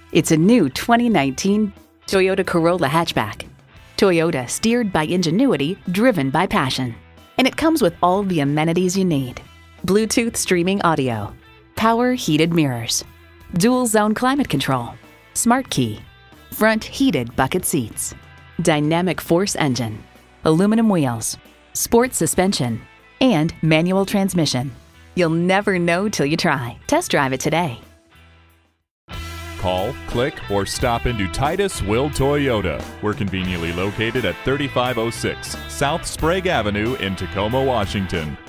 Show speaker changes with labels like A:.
A: It's a new 2019 Toyota Corolla Hatchback. Toyota, steered by ingenuity, driven by passion. And it comes with all the amenities you need. Bluetooth streaming audio, power heated mirrors, dual zone climate control, smart key, front heated bucket seats, dynamic force engine, aluminum wheels, sport suspension, and manual transmission. You'll never know till you try. Test drive it today.
B: Call, click, or stop into Titus-Will Toyota. We're conveniently located at 3506 South Sprague Avenue in Tacoma, Washington.